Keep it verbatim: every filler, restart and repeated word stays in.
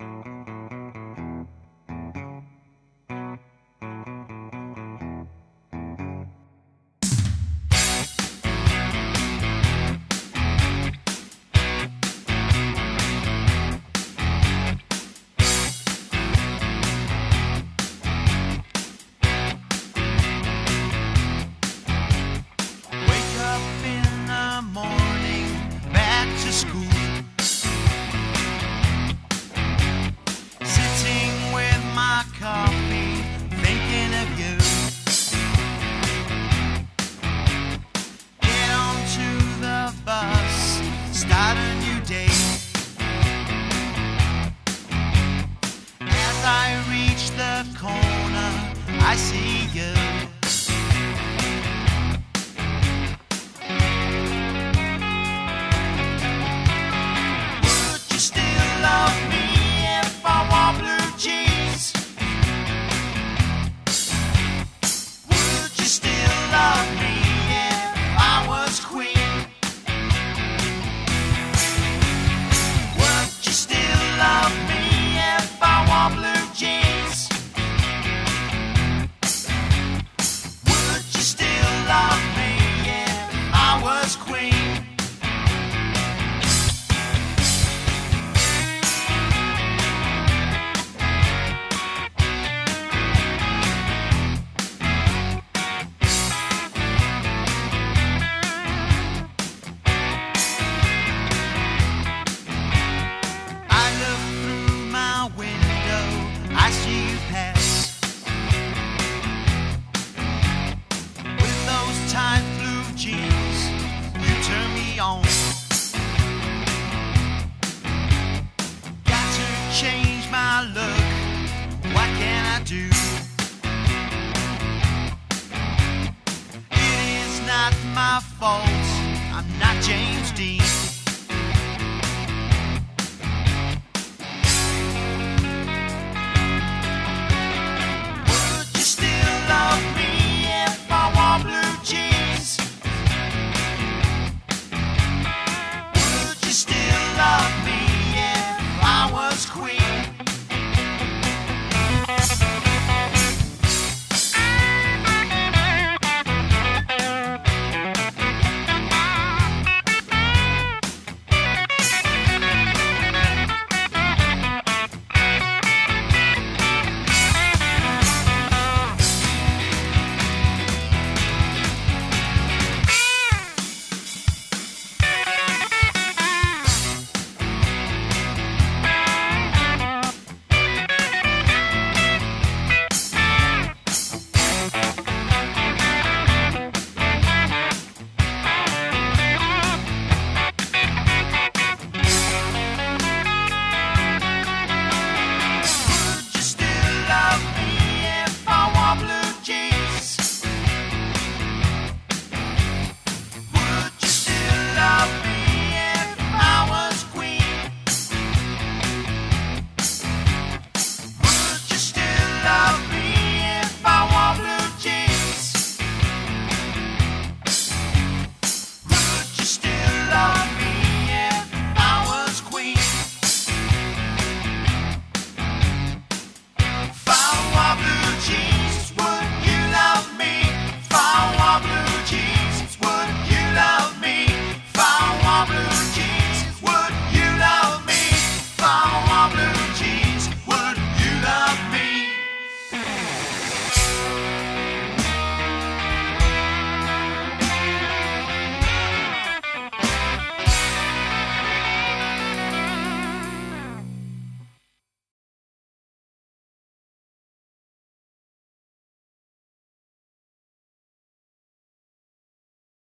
I see you. Would you still love me if I wore blue jeans? Would you still love me if I was queen? Would you still love me if I wore blue jeans? Love me if I was queen. I look through my window, I see you pass. Tight blue jeans, you turn me on. Got to change my look, what can I do? It is not my fault, I'm not James Dean.